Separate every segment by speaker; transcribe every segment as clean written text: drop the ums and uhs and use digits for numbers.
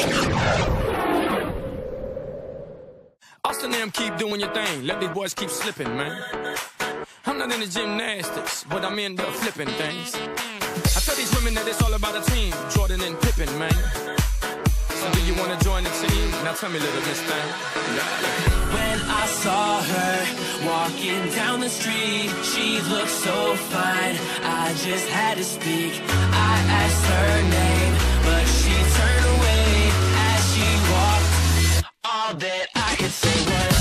Speaker 1: Austin them keep doing your thing. Let these boys keep slipping, man. I'm not into gymnastics, but I'm into flipping things. I tell these women that it's all about a team. Jordan and Pippen, man. So do you wanna join the team? Now tell me, little Miss Thing.
Speaker 2: When I saw her walking down the street, she looked so fine, I just had to speak. I asked her name, but she turned away as she walked. All that I could say was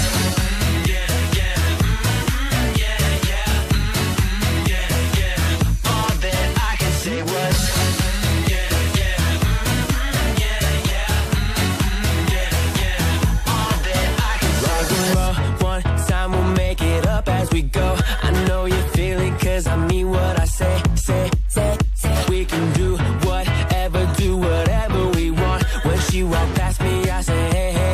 Speaker 2: we go. I know you feel it, cause I mean what I say. We can do whatever we want. When she walked past me, I say, hey.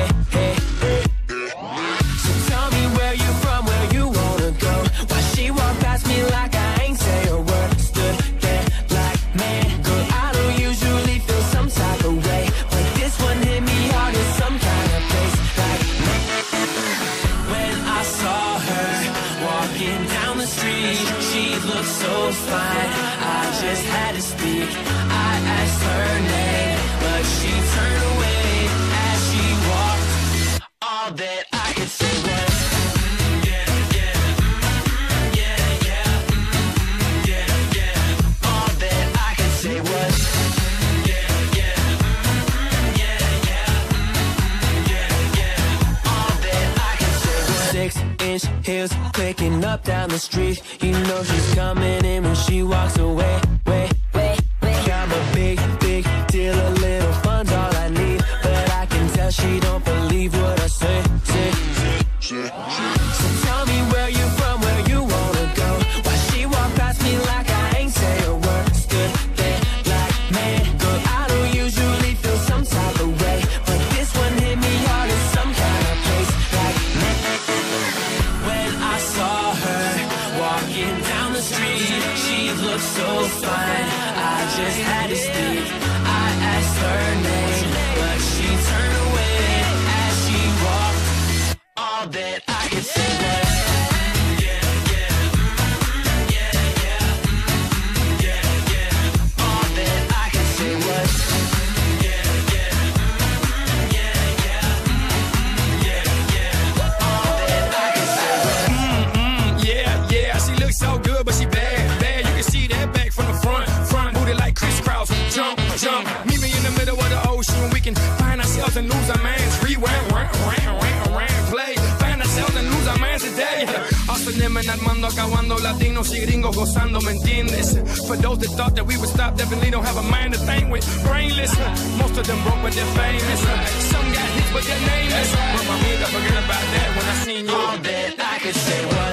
Speaker 2: So tell me where you from, where you wanna go. Why she walked past me like I ain't say a word. Stood there like, man, girl, I don't usually feel some type of way, but this one hit me hard in some kind of place. Like, when I saw her walking down the street, she looked so fine, I just had to speak. I asked her name, but she turned away as she walked. All that I could say was all that I could say was all that I could say was 6-inch heels clicking up down the street. You know she's coming in when she walks away. I'm a big deal, a little fun's all I need, but I can tell she don't believe what I say. So tell me where you from, where you wanna go. Why she walked past me like I ain't say a word. Stood there like, man, girl, I don't usually feel some type of way, but this one hit me hard in some kind of place. Like, when I saw her walking down the street, she looked so fine, I just had to speak. I asked her name, but she turned away as she walked. All that I could say was all that I could say was all that I could say was
Speaker 1: Yeah, she looks so good, but she bad. You can see that back from the front booty like crisscross. Jump. Meet me in the middle of the ocean. We can find ourselves and lose our minds. Rewind, play. Find ourselves and lose our minds today. Austin and Armando acabando, latinos y gringos gozando, ¿me entiendes? For those that thought that we would stop, definitely don't have a mind to think with. Brainless, most of them broke but they're famous. Some got hits but they're nameless. But my amiga, forget about that when I seen you.
Speaker 2: all that I could say was